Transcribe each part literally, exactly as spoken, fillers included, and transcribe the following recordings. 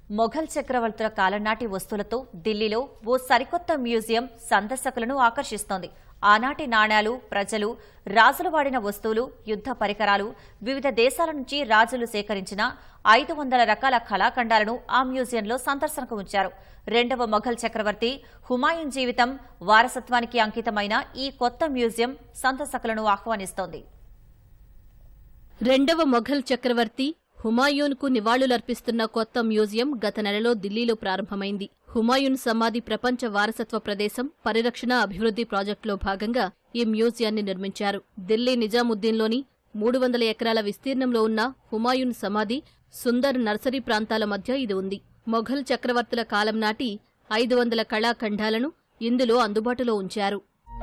మొఘల్ చక్రవర్తుల కాలం నాటి వస్తువులతో ఢిల్లీలో ఓ సరికొత్త మ్యూజియం సందర్శకులను ఆకర్షిస్తోంది. ఆనాటి నాణేలు, ప్రజలు, రాజులు వాడిన వస్తువులు, యుద్ధ పరికరాలు, వివిధ దేశాల నుంచి రాజులు సేకరించిన ఐదు వందల రకాల కళాఖండాలను ఆ మ్యూజియంలో సందర్శనకు ఉంచారు. రెండవ మొఘల్ చక్రవర్తి హుమాయూన్ జీవితం, వారసత్వానికి అంకితమైన ఈ కొత్త మ్యూజియం సందర్శకులను ఆహ్వానిస్తోంది. రెండవ మొఘల్ చక్రవర్తి హుమాయూన్కు నివాళులర్పిస్తున్న కొత్త మ్యూజియం గత నెలలో ఢిల్లీలో ప్రారంభమైంది. హుమాయూన్ సమాధి ప్రపంచ వారసత్వ ప్రదేశం పరిరక్షణ అభివృద్ధి ప్రాజెక్టులో భాగంగా ఈ మ్యూజియాన్ని నిర్మించారు. ఢిల్లీ నిజాముద్దీన్లోని మూడు వందల ఎకరాల విస్తీర్ణంలో ఉన్న హుమాయూన్ సమాధి, సుందర్ నర్సరీ ప్రాంతాల మధ్య ఇది ఉంది. మొఘల్ చక్రవర్తుల కాలం నాటి ఐదు వందల కళాఖండాలను ఇందులో అందుబాటులో ఉంచారు.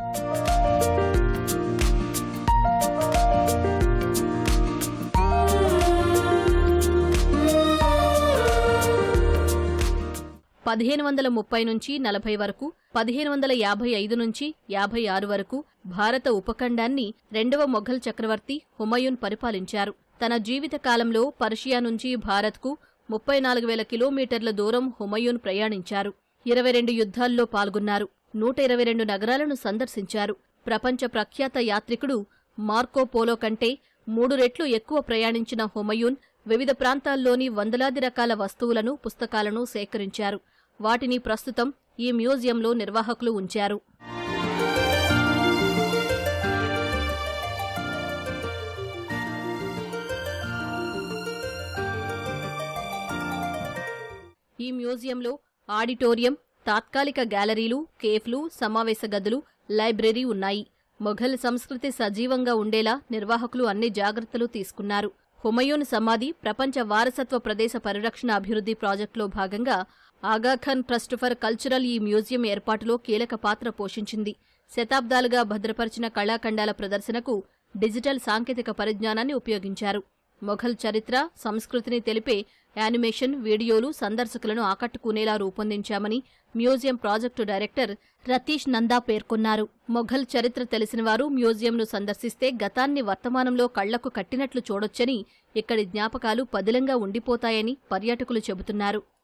పదిహేను వందల ముప్పై నుంచి నలభై వరకు, పదిహేను వందల యాభై ఐదు నుంచి యాభై ఆరు వరకు భారత ఉపఖండాన్ని రెండవ మొఘల్ చక్రవర్తి హుమాయూన్ పరిపాలించారు. తన జీవితకాలంలో పర్షియా నుంచి భారత్కు ముప్పై నాలుగు వేల కిలోమీటర్ల దూరం హుమాయూన్ ప్రయాణించారు. ఇరవై రెండు యుద్ధాల్లో పాల్గొన్నారు. నూట ఇరవై రెండు నగరాలను సందర్శించారు. ప్రపంచ ప్రఖ్యాత యాత్రికుడు మార్కో పోలో కంటే మూడు రెట్లు ఎక్కువ ప్రయాణించిన హుమాయూన్ వివిధ ప్రాంతాల్లోని వందలాది రకాల వస్తువులను, పుస్తకాలను సేకరించారు. వాటిని ప్రస్తుతం ఈ మ్యూజియంలో నిర్వాహకులు ఉంచారు. ఈ మ్యూజియంలో ఆడిటోరియం, తాత్కాలిక గ్యాలరీలు, కేఫ్లు, సమావేశ గదులు, లైబ్రరీ ఉన్నాయి. మొఘల్ సంస్కృతి సజీవంగా ఉండేలా నిర్వాహకులు అన్ని జాగ్రత్తలు తీసుకున్నారు. హుమాయూన్ సమాధి ప్రపంచ వారసత్వ ప్రదేశ పరిరక్షణ అభివృద్ధి ప్రాజెక్టులో భాగంగా ఆగాఖాన్ ట్రస్ట్ ఫర్ కల్చరల్ ఈ మ్యూజియం ఏర్పాటులో కీలక పాత్ర పోషించింది. శతాబ్దాలుగా భద్రపరిచిన కళాఖండాల ప్రదర్శనకు డిజిటల్ సాంకేతిక పరిజ్ఞానాన్ని ఉపయోగించారు. మొఘల్ చరిత్ర, సంస్కృతిని తెలిపే యానిమేషన్, వీడియోలు సందర్శకులను ఆకట్టుకునేలా రూపొందించామని museum project director Ratish Nanda పేర్కొన్నారు. మొఘల్ చరిత్ర తెలిసినవారు మ్యూజియంను సందర్శిస్తే గతాన్ని వర్తమానంలో కళ్లకు కట్టినట్లు చూడొచ్చని, ఇక్కడి జ్ఞాపకాలు పదిలంగా ఉండిపోతాయని పర్యాటకులు చెబుతున్నారు.